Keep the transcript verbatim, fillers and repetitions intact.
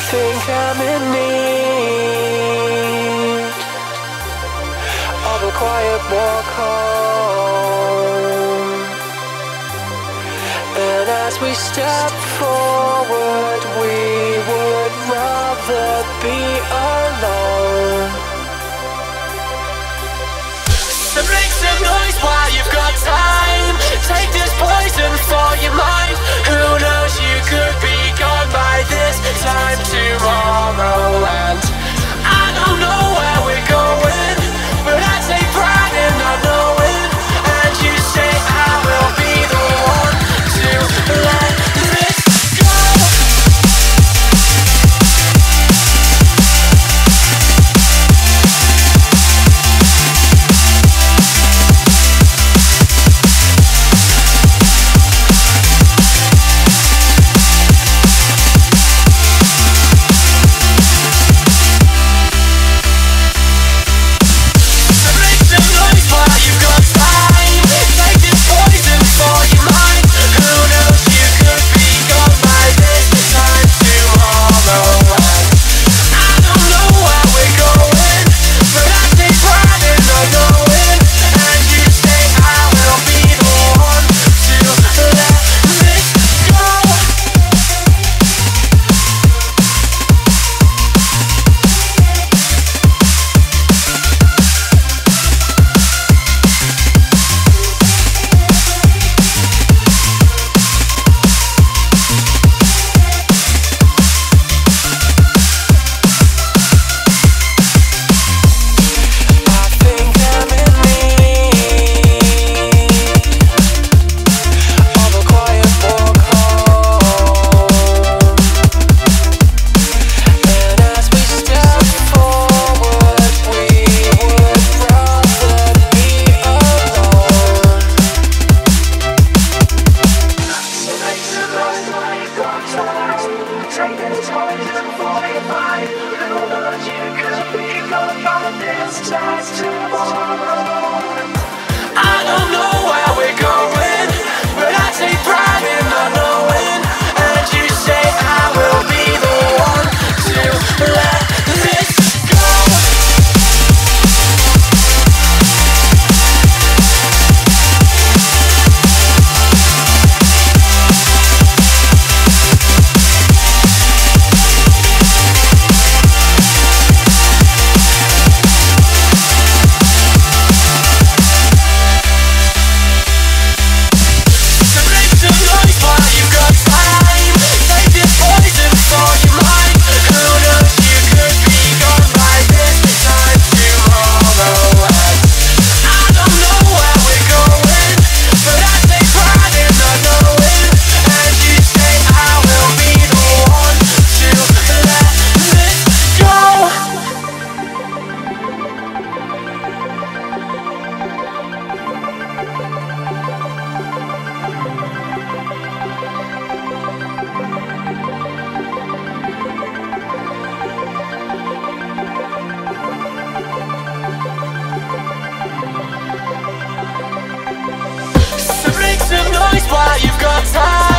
think I'm in need of a quiet walk home. And as we step forward, we would rather be alone. So make some noise while you've got time. Take this poison for your mind. Who knows, you could be gone by this time tomorrow. And I don't know where we're going, but I take pride in not knowing. And you say I will be the one to let this go. While you've got time.